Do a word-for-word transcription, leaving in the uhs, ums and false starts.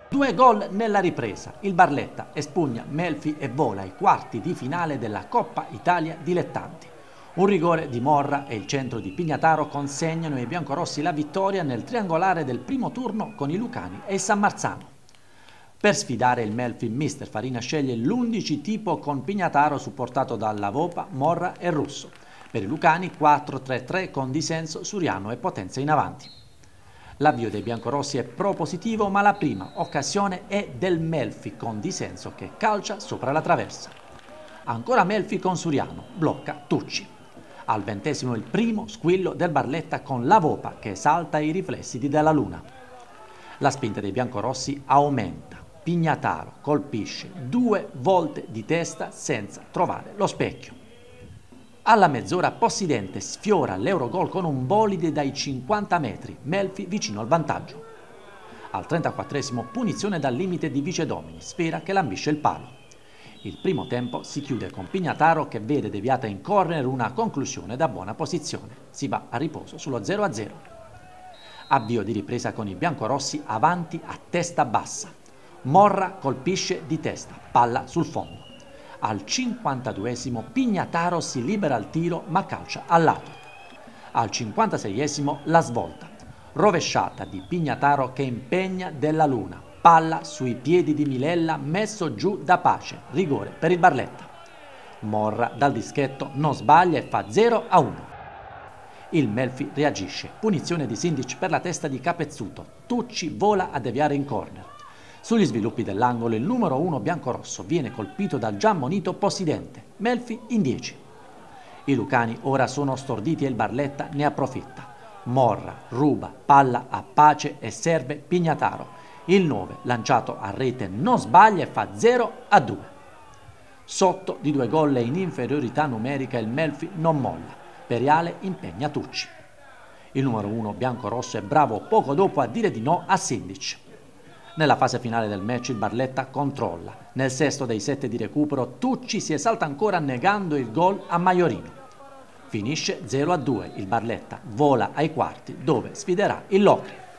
Due gol nella ripresa. Il Barletta espugna Melfi e vola ai quarti di finale della Coppa Italia Dilettanti. Un rigore di Morra e il centro di Pignataro consegnano ai biancorossi la vittoria nel triangolare del primo turno con i Lucani e il San Marzano. Per sfidare il Melfi, mister Farina sceglie l'undici tipo con Pignataro supportato da Lavopa, Morra e Russo. Per i Lucani quattro tre tre con Disenso, Suriano e Potenza in avanti. L'avvio dei biancorossi è propositivo, ma la prima occasione è del Melfi con Disenso che calcia sopra la traversa. Ancora Melfi con Suriano, blocca Tucci. Al ventesimo il primo squillo del Barletta con Lavopa che salta i riflessi di Della Luna. La spinta dei biancorossi aumenta. Pignataro colpisce due volte di testa senza trovare lo specchio. Alla mezz'ora Possidente sfiora l'Eurogol con un bolide dai cinquanta metri, Melfi vicino al vantaggio. Al trentaquattresimo punizione dal limite di Vicedomini, sfera che lambisce il palo. Il primo tempo si chiude con Pignataro che vede deviata in corner una conclusione da buona posizione. Si va a riposo sullo zero a zero. Avvio di ripresa con i biancorossi avanti a testa bassa. Morra colpisce di testa, palla sul fondo. Al cinquantaduesimo Pignataro si libera al tiro ma calcia al lato. Al cinquantaseiesimo la svolta. Rovesciata di Pignataro che impegna Della Luna. Palla sui piedi di Milella messo giù da Pace. Rigore per il Barletta. Morra dal dischetto non sbaglia e fa zero a uno. Il Melfi reagisce. Punizione di Sindic per la testa di Capezzuto. Tucci vola a deviare in corner. Sugli sviluppi dell'angolo il numero uno biancorosso viene colpito dal già ammonito Possidente, Melfi in dieci. I Lucani ora sono storditi e il Barletta ne approfitta. Morra, ruba, palla a Pace e serve Pignataro. Il nove lanciato a rete non sbaglia e fa zero a due. Sotto di due gol e in inferiorità numerica il Melfi non molla. Periale impegna Tucci. Il numero uno biancorosso è bravo poco dopo a dire di no a Sindic. Nella fase finale del match il Barletta controlla. Nel sesto dei sette di recupero Tucci si esalta ancora negando il gol a Maiorino. Finisce zero a due. Il Barletta vola ai quarti dove sfiderà il Locri.